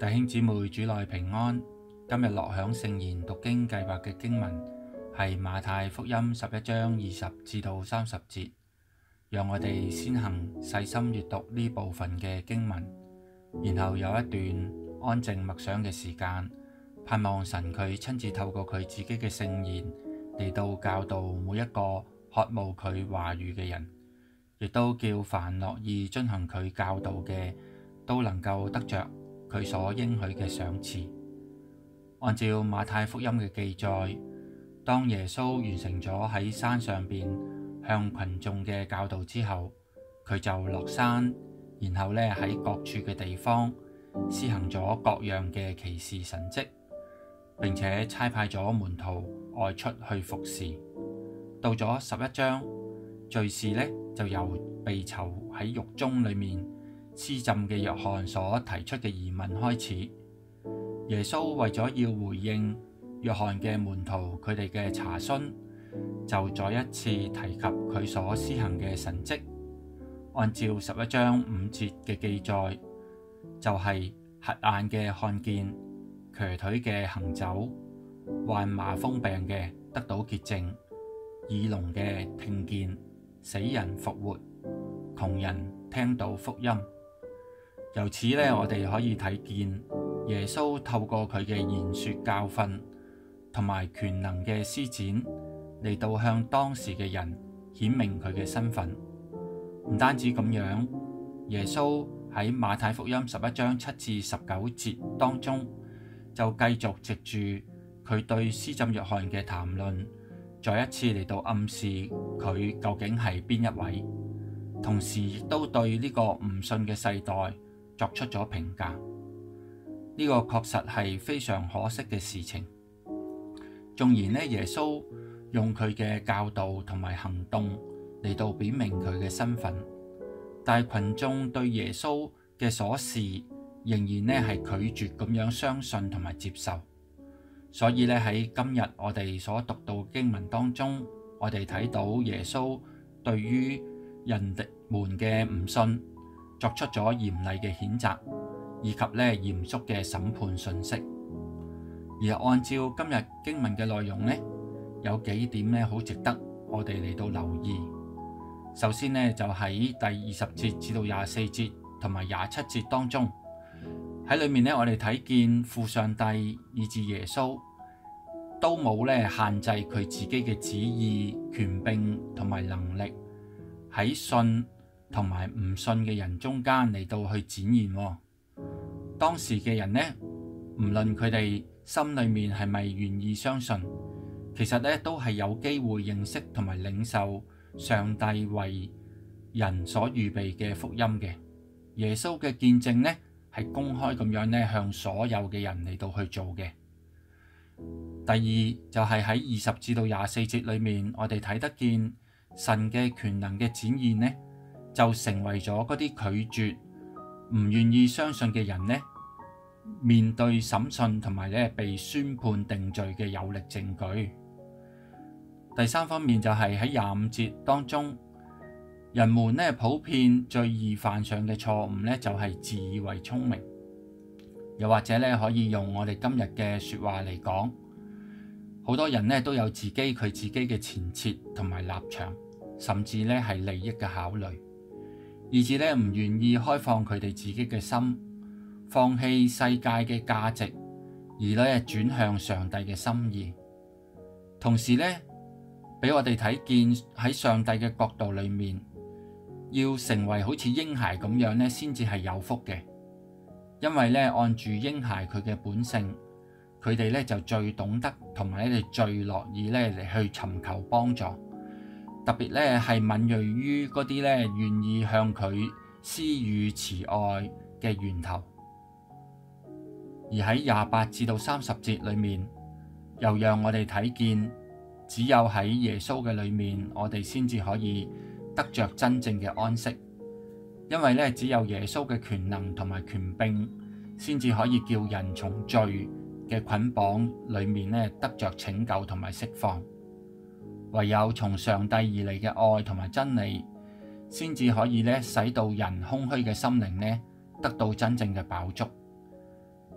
弟兄姊妹，主內平安。今日樂享聖言讀經計劃嘅經文係馬太福音11章20至到30節。讓我哋先行細心閱讀呢部分嘅經文，然後有一段安靜默想嘅時間，盼望神佢親自透過佢自己嘅聖言嚟到教導每一個渴慕佢話語嘅人，亦都叫凡樂意遵行佢教導嘅都能夠得着佢所應許嘅賞賜。按照馬太福音嘅記載，當耶穌完成咗喺山上邊向群眾嘅教導之後，佢就落山，然後喺各處嘅地方施行咗各樣嘅奇事神蹟，並且差派咗門徒外出去服侍。到咗11章，敘事就由被囚喺獄中裏面施浸嘅約翰所提出嘅疑問開始。耶穌為咗要回應約翰嘅門徒佢哋嘅查詢，就再一次提及佢所施行嘅神蹟。按照11章5節嘅記載，就係瞎眼嘅看見，瘸腿嘅行走，患麻風病嘅得到潔淨，耳聾嘅聽見，死人復活，窮人聽到福音。由此我哋可以睇見耶穌透過佢嘅言說教訓同埋權能嘅施展，嚟到向當時嘅人顯明佢嘅身份。唔單止咁樣，耶穌喺馬太福音11章7至19節當中，就繼續藉住佢對施浸約翰嘅談論，再一次嚟到暗示佢究竟係邊一位，同時亦都對呢個唔信嘅世代作出咗評價。呢個確實係非常可惜嘅事情。縱然耶穌用佢嘅教導同埋行動嚟到表明佢嘅身份，但係群眾對耶穌嘅所示仍然係拒絕咁樣相信同埋接受。所以喺今日我哋所讀到經文當中，我哋睇到耶穌對於人哋們嘅唔信作出咗嚴厲嘅譴責，以及嚴肅嘅審判信息。而按照今日經文嘅內容有幾點好值得我哋嚟到留意。首先就喺第20節至到24節同埋27節當中，喺裏面我哋睇見父上帝以至耶穌都冇限制佢自己嘅旨意、權柄同埋能力喺信同埋唔信嘅人中間嚟到去展現。當時嘅人唔論佢哋心裏面係咪願意相信，其實都係有機會認識同埋領受上帝為人所預備嘅福音嘅。耶穌嘅見證係公開咁樣向所有嘅人嚟到去做嘅。第二就係喺20至到24節裏面，我哋睇得見神嘅權能嘅展現就成為咗嗰啲拒絕唔願意相信嘅人面對審訊同埋被宣判定罪嘅有力證據。第三方面就係喺25節當中，人們普遍最易犯上嘅錯誤就係自以為聰明，又或者可以用我哋今日嘅說話嚟講，好多人都有佢自己嘅前設同埋立場，甚至係利益嘅考慮，以致唔願意開放佢哋自己嘅心，放棄世界嘅價值，而轉向上帝嘅心意。同時俾我哋睇見喺上帝嘅角度裏面，要成為好似嬰孩咁樣先至係有福嘅。因為按住嬰孩佢嘅本性，佢哋就最懂得同埋最樂意嚟去尋求幫助，特別係敏銳於嗰啲願意向佢施予慈愛嘅源頭。而喺28至到30節裏面，又讓我哋睇見，只有喺耶穌嘅裏面，我哋先至可以得着真正嘅安息。因為只有耶穌嘅權能同埋權柄，先至可以叫人從罪嘅捆綁裏面得着拯救同埋釋放。唯有從上帝而嚟嘅愛同埋真理，先至可以使到人空虛嘅心靈得到真正嘅飽足。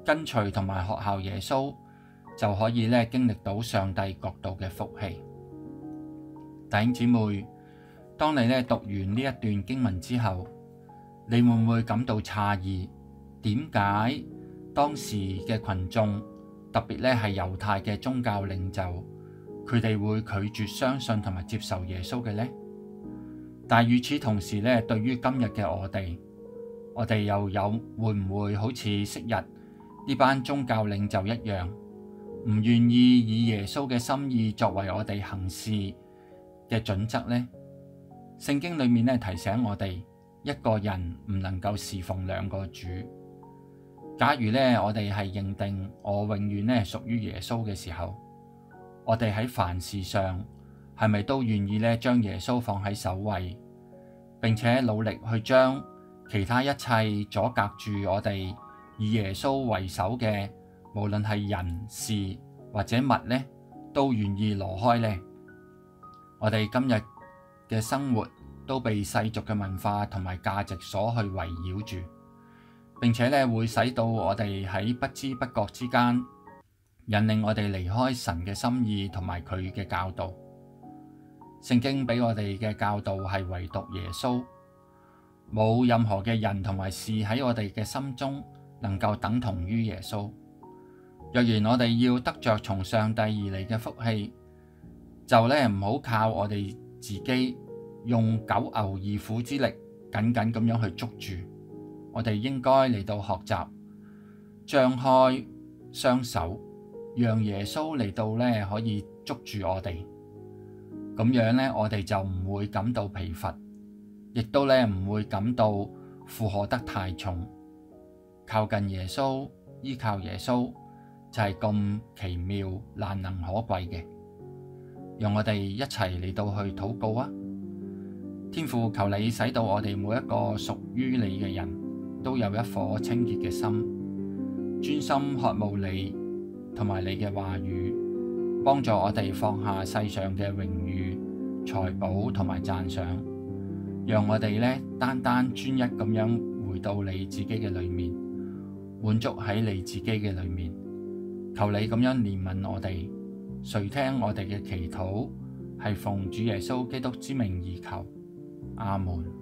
跟隨同埋學效耶穌，就可以咧經歷到上帝國度嘅福氣。弟兄姊妹，當你咧讀完呢一段經文之後，你會唔會感到詫異？點解當時嘅群眾，特別咧係猶太嘅宗教領袖，佢哋會拒絕相信同埋接受耶穌嘅呢？但係與此同時咧，對於今日嘅我哋又會唔會好似昔日呢班宗教領袖一樣，唔願意以耶穌嘅心意作為我哋行事嘅準則呢？聖經裏面咧提醒我哋，一個人唔能夠侍奉兩個主。假如咧我哋係認定我永遠咧屬於耶穌嘅時候，我哋喺凡事上係咪都願意咧將耶穌放喺首位，並且努力去將其他一切阻隔住我哋以耶穌為首嘅，無論係人事或者物呢，都願意挪開呢？我哋今日嘅生活都被世俗嘅文化同埋價值所去圍繞住，並且咧會使到我哋喺不知不覺之間引領我哋離開神嘅心意同埋佢嘅教導。聖經俾我哋嘅教導係唯獨耶穌，冇任何嘅人同埋事喺我哋嘅心中能夠等同於耶穌。若然我哋要得着從上帝而嚟嘅福氣，就咧唔好靠我哋自己用九牛二虎之力緊緊咁樣去捉住。我哋應該嚟到學習張開雙手，讓耶穌嚟到咧可以捉住我哋。咁樣咧，我哋就唔會感到疲乏，亦都咧唔會感到負荷得太重。靠近耶穌，依靠耶穌就係咁奇妙難能可貴嘅。讓我哋一齊嚟到去禱告啊！天父，求你使到我哋每一個屬於你嘅人都有一顆清潔嘅心，專心渴慕你同埋你嘅話語，幫助我哋放下世上嘅榮譽、財寶同埋讚賞，讓我哋咧單單專一咁樣回到你自己嘅裏面，滿足喺你自己嘅裏面。求你咁樣憐憫我哋，垂聽我哋嘅祈禱，係奉主耶穌基督之名而求。阿門。